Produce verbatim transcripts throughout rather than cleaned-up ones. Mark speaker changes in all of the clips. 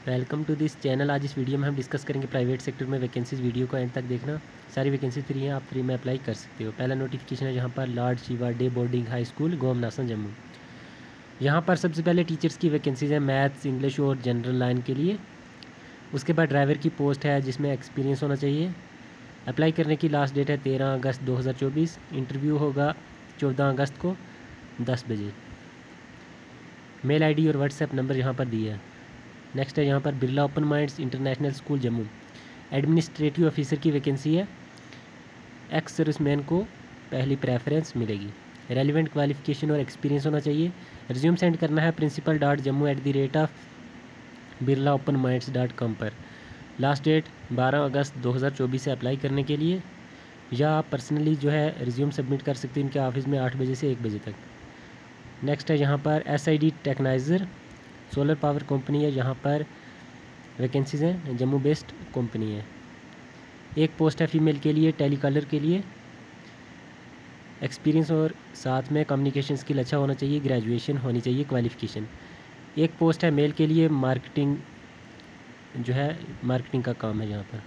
Speaker 1: Welcome to this channel. आज इस video में हम डिस्कस करेंगे प्राइवेट सेक्टर में वैकेंसीज। वीडियो को एंड तक देखना। सारी वैकेंसी फ्री हैं, आप फ्री में अप्लाई कर सकते हो। पहला नोटिफिकेशन है यहाँ पर Lord Shiva day boarding high school गोमनासन जम्मू। यहाँ पर सबसे पहले टीचर्स की वैकेंसीज है मैथ्स, इंग्लिश और जनरल लाइन के लिए। उसके बाद ड्राइवर की पोस्ट है जिसमें एक्सपीरियंस होना चाहिए। अप्लाई करने की लास्ट डेट है तेरह अगस्त दो हज़ार चौबीस। इंटरव्यू होगा चौदह अगस्त को दस बजे। मेल आईडी और व्हाट्सएप नंबर यहाँ पर दिया है। नेक्स्ट है यहाँ पर Birla open minds international school Jammu. Administrative officer की वैकेंसी है। एक्स सर्विसमैन को पहली प्रेफरेंस मिलेगी। रेलिवेंट क्वालिफिकेशन और एक्सपीरियंस होना चाहिए। रिज्यूम सेंड करना है principal dot Jammu at the rate of Birla open minds dot com पर। लास्ट डेट बारह अगस्त दो हज़ार चौबीस से अप्लाई करने के लिए, या आप पर्सनली जो है रिज्यूम सबमिट कर सकते हैं इनके ऑफिस में आठ बजे से एक बजे तक। नेक्स्ट है यहाँ पर S I D technizer solar power company है। यहाँ पर वैकेंसीज हैं, जम्मू बेस्ड कंपनी है। एक पोस्ट है फीमेल के लिए, टेलीकॉलर के लिए। एक्सपीरियंस और साथ में कम्युनिकेशन स्किल अच्छा होना चाहिए, ग्रेजुएशन होनी चाहिए क्वालिफिकेशन। एक पोस्ट है मेल के लिए, मार्केटिंग जो है मार्केटिंग का काम है यहाँ पर।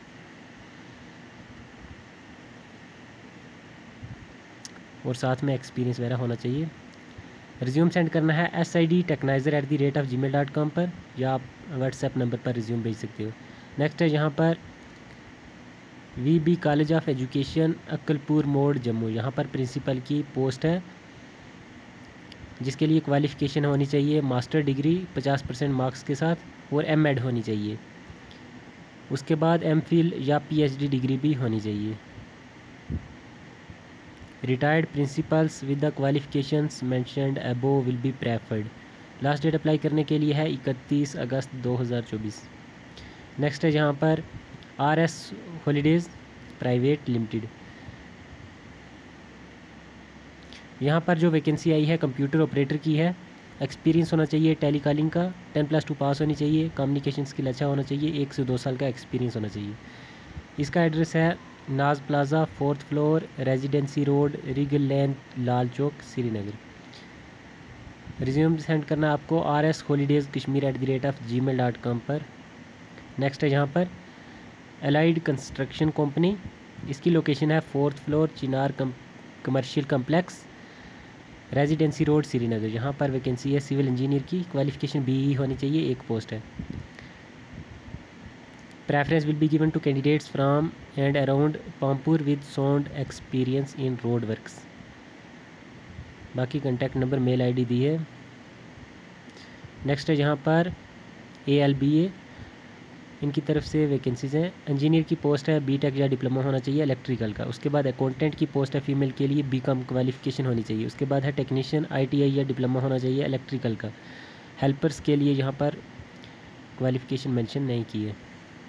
Speaker 1: और साथ में एक्सपीरियंस वगैरह होना चाहिए। रिज्यूम सेंड करना है S I D technizer at the rate of Gmail dot com पर, या आप व्हाट्सएप नंबर पर रिज्यूम भेज सकते हो। नेक्स्ट है यहाँ पर V B college of education Akalpur मोड़ जम्मू। यहाँ पर प्रिंसिपल की पोस्ट है जिसके लिए क्वालिफ़िकेशन होनी चाहिए मास्टर डिग्री पचास परसेंट मार्क्स के साथ और एम एड होनी चाहिए। उसके बाद एम फिल या पी एच डी डिग्री भी होनी चाहिए। Retired principals with the qualifications mentioned above will be preferred. Last date apply करने के लिए है इकतीस अगस्त दो हज़ार चौबीस। नेक्स्ट है यहाँ पर R S holidays private limited. यहाँ पर जो वैकेंसी आई है कंप्यूटर ऑपरेटर की है। एक्सपीरियंस होना चाहिए टेली कॉलिंग का, टेन प्लस टू पास होनी चाहिए, कम्युनिकेशन स्किल अच्छा होना चाहिए, एक से दो साल का एक्सपीरियंस होना चाहिए। इसका एड्रेस है Naaz plaza fourth floor residency road regal lane Lal Chowk Srinagar. Resume send करना आपको R S holidays Kashmir at the rate of Gmail dot com पर। नेक्स्ट है यहाँ पर एलाइड कंस्ट्रक्शन कंपनी। इसकी लोकेशन है fourth floor Chinar commercial complex residency road Srinagar. यहाँ पर वैकेंसी है सिविल इंजीनियर की, क्वालिफिकेशन बी ई होनी चाहिए, एक पोस्ट है। Preference will be given to candidates from and around Pampur with sound experience in road works। बाकी कॉन्टैक्ट नंबर मेल आईडी दी है। नेक्स्ट है यहाँ पर ए एल बी ए, इनकी तरफ से वैकेंसीज हैं। इंजीनियर की पोस्ट है बी टेक या डिप्लोमा होना चाहिए इलेक्ट्रिकल का। उसके बाद अकाउंटेंट की पोस्ट है फीमेल के लिए, बी कॉम क्वालिफिकेशन होनी चाहिए। उसके बाद है टेक्नीशियन आई टी आई या डिप्लोमा होना चाहिए इलेक्ट्रिकल का। हेल्पर्स के लिए यहाँ पर क्वालिफिकेशन मेंशन नहीं की है।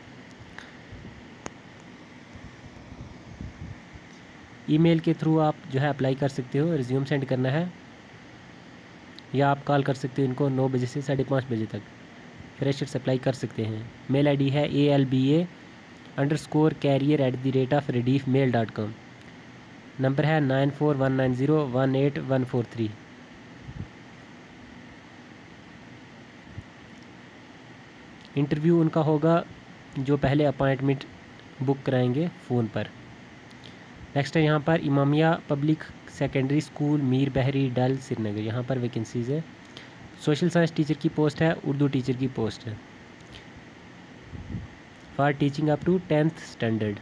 Speaker 1: ईमेल के थ्रू आप जो है अप्लाई कर सकते हो। रिज्यूम सेंड करना है, या आप कॉल कर सकते हो इनको नौ बजे से साढ़े पाँच बजे तक। फ्रेशर्स अप्लाई कर सकते हैं। मेल आईडी है A L B A underscore career at the rate of rediff mail dot com. Number है nine four one nine zero one eight one four three. Interview उनका होगा जो पहले appointment book कराएंगे phone पर। Next है यहाँ पर Imamia public secondary school Mir Behri Dal Srinagar. यहाँ पर वैकेंसीज है। सोशल साइंस टीचर की पोस्ट है, उर्दू टीचर की पोस्ट है for teaching up to tenth standard.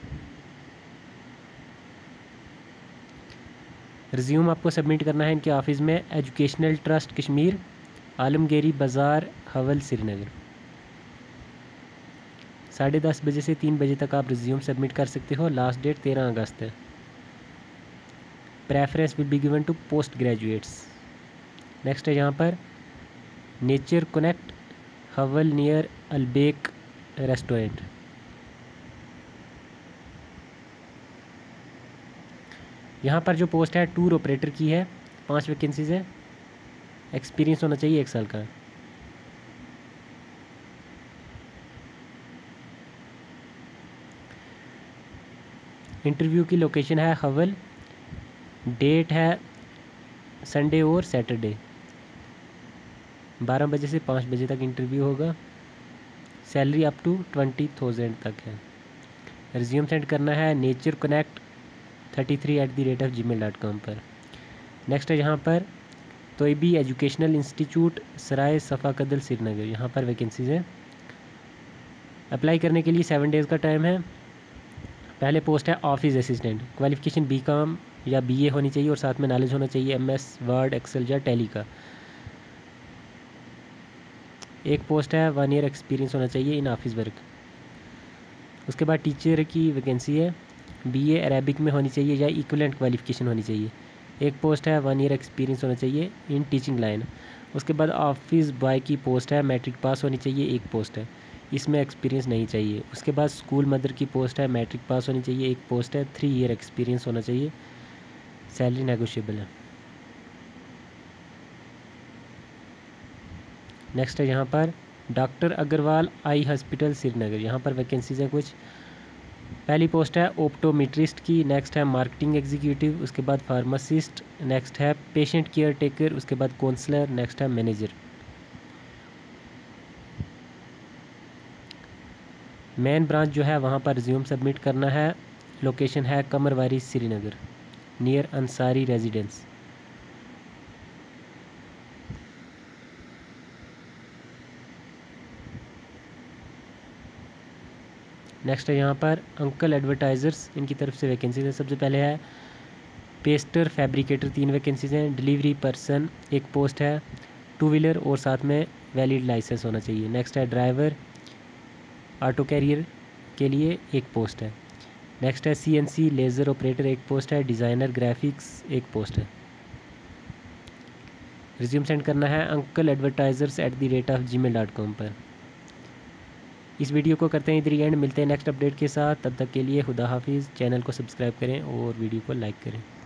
Speaker 1: Resume आपको सबमिट करना है इनके ऑफिस में एजुकेशनल ट्रस्ट कश्मीर आलमगीरी बाज़ार हवल श्रीनगर। साढ़े दस बजे से तीन बजे तक आप रिज्यूम सबमिट कर सकते हो। लास्ट डेट तेरह अगस्त है। Preference will be given to post graduates. Next है यहाँ पर नेचर कनेक्ट हवल नियर अलबेक रेस्टोरेंट। यहाँ पर जो पोस्ट है टूर ऑपरेटर की है, पांच वैकेंसीज है। एक्सपीरियंस होना चाहिए एक साल का। इंटरव्यू की लोकेशन है हवल। डेट है संडे और सैटरडे। बारह बजे से पाँच बजे तक इंटरव्यू होगा। Salary up to twenty thousand तक है। रिज्यूम सेंड करना है nature connect thirty three at the rate of Gmail dot com पर। नेक्स्ट है यहाँ पर तोयबी एजुकेशनल इंस्टीट्यूट सराय सफ़ा कदल श्रीनगर, यहाँ पर वैकेंसीज है। अप्लाई करने के लिए सेवन डेज़ का टाइम है। पहले पोस्ट है office assistant, qualification B com या बीए होनी चाहिए और साथ में नॉलेज होना चाहिए एमएस वर्ड एक्सेल या टैली का। एक पोस्ट है वन ईयर एक्सपीरियंस होना चाहिए इन ऑफिस वर्क। उसके बाद टीचर की वैकेंसी है, बीए अरेबिक में होनी चाहिए या इक्विवेलेंट क्वालिफिकेशन होनी चाहिए। एक पोस्ट है वन ईयर एक्सपीरियंस होना चाहिए इन टीचिंग लाइन। उसके बाद ऑफिस बॉय की पोस्ट है, मैट्रिक पास होनी चाहिए, एक पोस्ट है, इसमें एक्सपीरियंस नहीं चाहिए। उसके बाद स्कूल मदर की पोस्ट है, मैट्रिक पास होनी चाहिए, एक पोस्ट है, थ्री ईयर एक्सपीरियंस होना चाहिए, सैलरी नेगोशिएबल है। नेक्स्ट है यहाँ पर doctor Agarwal eye hospital Srinagar, यहाँ पर वैकेंसीज हैं कुछ। पहली पोस्ट है ओप्टोमेट्रिस्ट की, नेक्स्ट है मार्केटिंग एग्जीक्यूटिव, उसके बाद फार्मासिस्ट, नेक्स्ट है पेशेंट केयर टेकर, उसके बाद काउंसलर, नेक्स्ट है मैनेजर। मेन ब्रांच जो है वहाँ पर रिज्यूम सबमिट करना है। लोकेशन है Qamarwari Srinagar near Ansari residence. Next है यहाँ पर अंकल एडवर्टाइज़र्स, इनकी तरफ से वैकेंसीज है। सबसे पहले है पेस्टर फैब्रिकेटर, तीन वैकेंसीज हैं। डिलीवरी पर्सन एक पोस्ट है, टू व्हीलर और साथ में वैलिड लाइसेंस होना चाहिए। नेक्स्ट है ड्राइवर ऑटो कैरियर के लिए एक पोस्ट है। नेक्स्ट है सीएनसी लेज़र ऑपरेटर एक पोस्ट है। डिज़ाइनर ग्राफिक्स एक पोस्ट है। रिज्यूम सेंड करना है uncle advertisers at the rate of Gmail dot com पर। इस वीडियो को करते हैं इधर एंड, मिलते हैं नेक्स्ट अपडेट के साथ। तब तक के लिए खुदा हाफिज़। चैनल को सब्सक्राइब करें और वीडियो को लाइक करें।